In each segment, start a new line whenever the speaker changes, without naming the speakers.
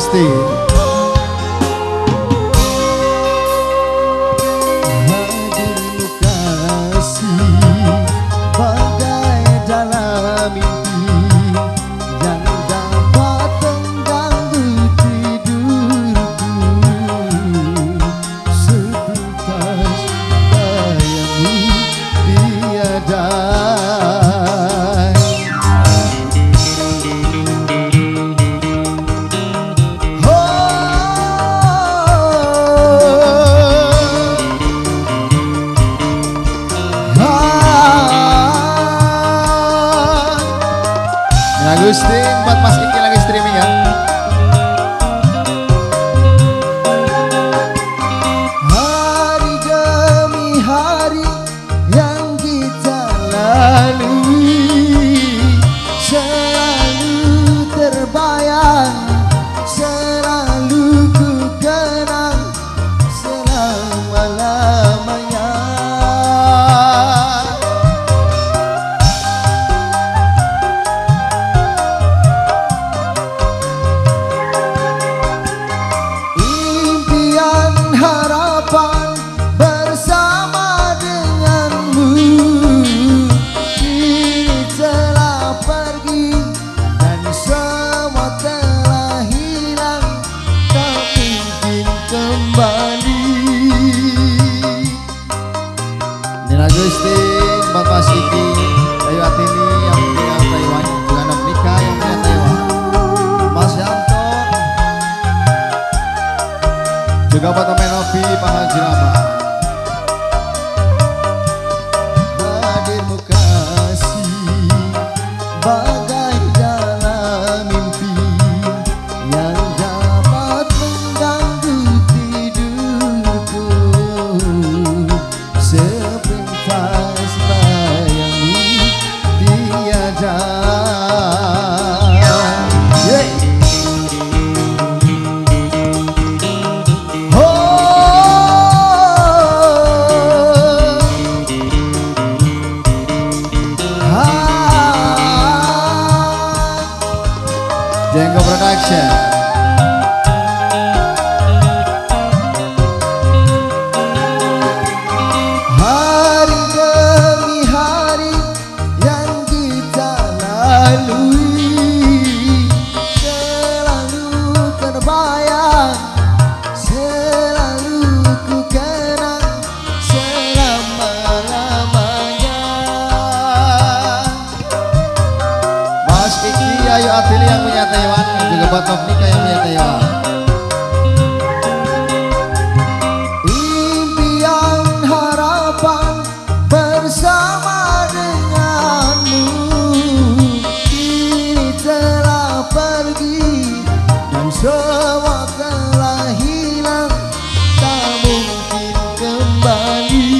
Agustin.
Hadirmu kasih bagai dalam mimpi yang dapat mengganggu tidurku. Sepintas bayangmu tiada.
Agustin buat Mas Kiki lagi streaming ya.
Hari demi hari yang kita lalui selalu terbayang, selalu ku kenang selama-lamanya. Bersama denganmu kini telah pergi dan semua telah hilang, tak mungkin kembali.
Nina Agustin buat Mas Kiki, Ayu Atini yang tinggal Taiwan, juga Novnika yang tinggal Taiwan, Mas Yanto, juga buat Om Novi Pahal Jerama.
Bagai dalam mimpi yang dapat mengganggu tidurku. Sepintas bayangmu tiada.
Jenggo Production.
Hari demi hari yang kita lalui selalu terbayang, selalu ku kenang selama-lamanya.
Mas Kiki, Ayu Atini yang punya Taiwan, juga buat Novnika yang punya Taiwan.
Impian harapan bersama denganmu kini telah pergi dan semua telah hilang, tak mungkin kembali.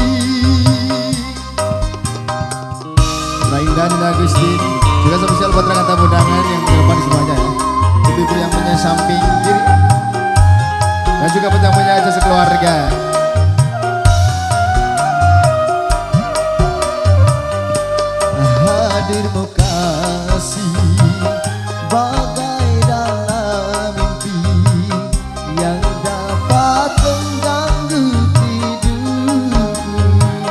Indah Nina Agustin, juga spesial buat rekan tamu undangan yang di depan semuanya ya. Ibu-ibu yang punya samping kiri dan juga buat yang punya aja sekeluarga.
Hadirmu kasih bagai dalam mimpi yang dapat mengganggu tidurku.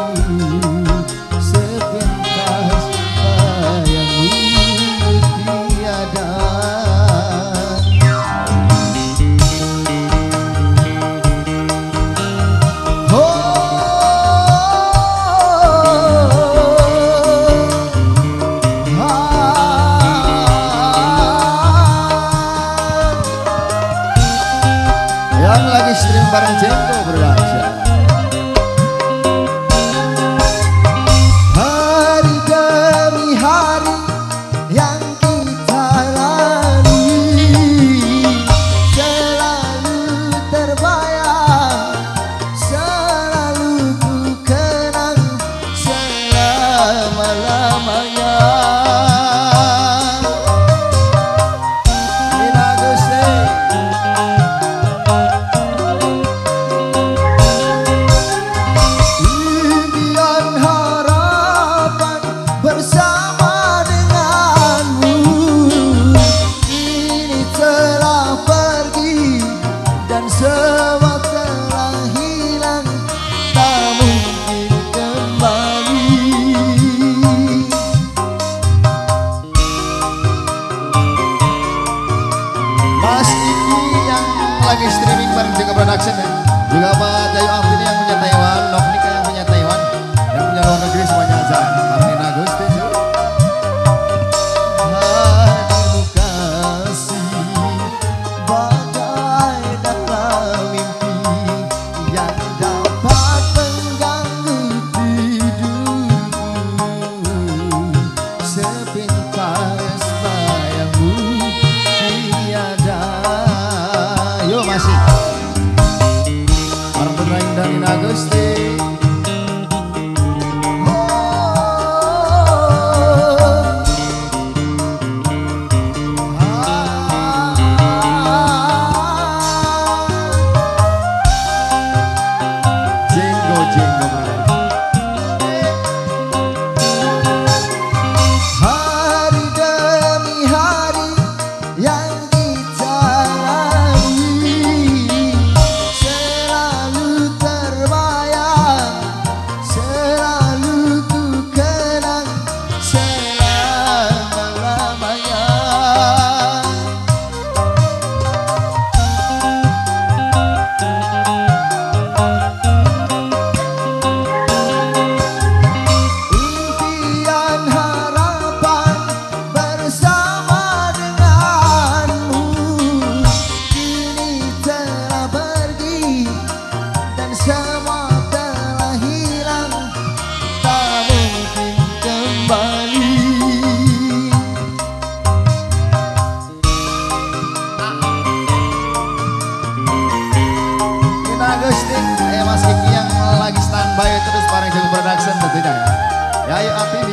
Sepintas bayangmu tiada.
Gusti. Agustin, Mas Kiki yang lagi standby terus bareng Jago Production tentunya ya. Ya ayo Api.